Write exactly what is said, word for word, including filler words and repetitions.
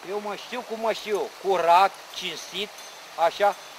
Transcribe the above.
Eu mă știu cum mă știu, curat, cinstit, așa,